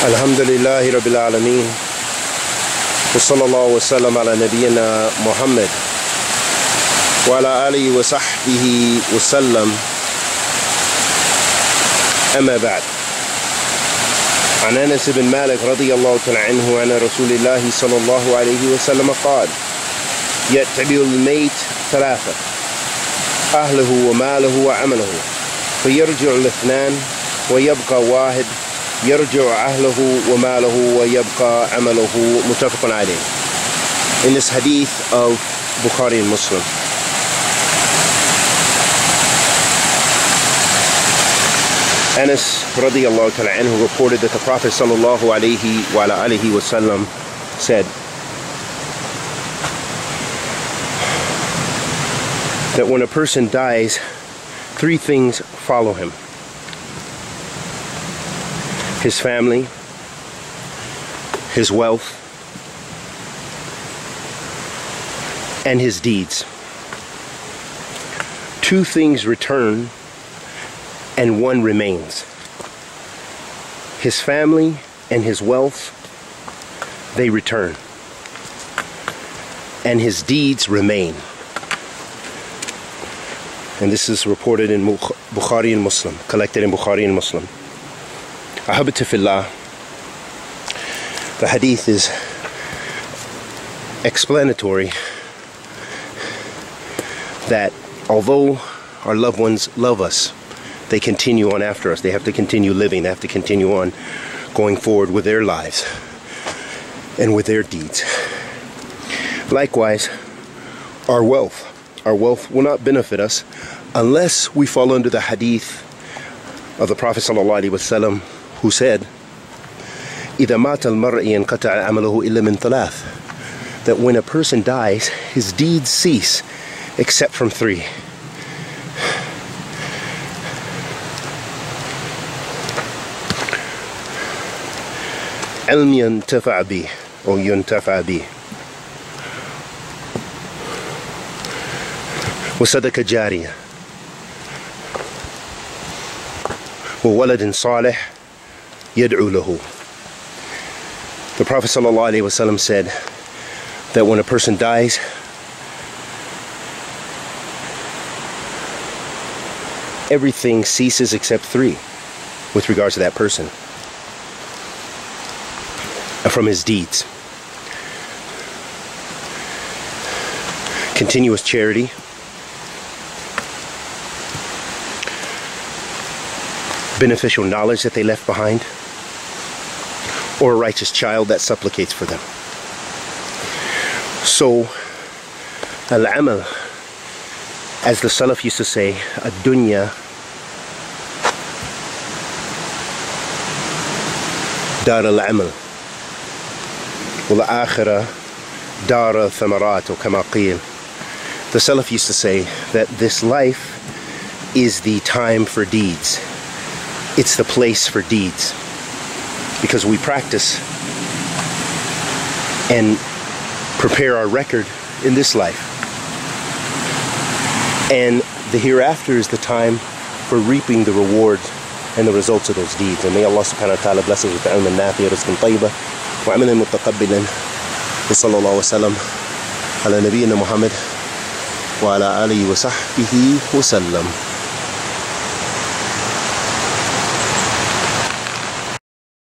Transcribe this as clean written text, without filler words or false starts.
الحمد لله رب العالمين وصلى الله وسلم على نبينا محمد وعلى آله وصحبه وسلم. أما بعد، عن أنس بن مالك رضي الله تعالى عنه عن رسول الله صلى الله عليه وسلم قال: يتبع الميت ثلاثة: أهله وماله وعمله، فيرجع الاثنان ويبقى واحد، يرجع أهله وماله ويبقى عمله. متفق عليه. In this hadith of Bukhari and Muslim, Anas radiyallahu ta'ala anhu reported that the Prophet sallallahu alayhi wa alihi wasallam said that when a person dies, three things follow him: his family, his wealth, and his deeds. Two things return and one remains. His family and his wealth, they return, and his deeds remain. And this is reported in Bukhari and Muslim, collected in Bukhari and Muslim. Ahabati fillah, the hadith is explanatory that although our loved ones love us, they continue on after us. They have to continue living. They have to continue on going forward with their lives and with their deeds. Likewise, our wealth will not benefit us unless we fall under the hadith of the Prophet sallallahu alaihi wasallam, who said, إِذَا مَاتَ الْمَرْءِ يَنْقَطَعُ عَمَلُهُ إِلَّا مِنْ ثَلَاثٍ, that when a person dies, his deeds cease except from three. علم ينتفع به أو ينتفع به، وصدقة جارية، وولد صالح يدعو له. The Prophet ﷺ said that when a person dies, everything ceases except three with regards to that person from his deeds: continuous charity, beneficial knowledge that they left behind, or a righteous child that supplicates for them. So, al-amal, as the Salaf used to say, ad-dunya dar al-amal, wal-akhirah dar al-thamarat, or kama qeel. The Salaf used to say that this life is the time for deeds. It's the place for deeds, because we practice and prepare our record in this life, and the hereafter is the time for reaping the rewards and the results of those deeds. And may Allah subhanahu wa ta'ala bless us with ilm nafi, rizqan tayyiba, wa amalan mutaqabbalan. Wa sallallahu wa sallam ala nabiyyina Muhammad wa ala alihi wa sahbihi wa sallam.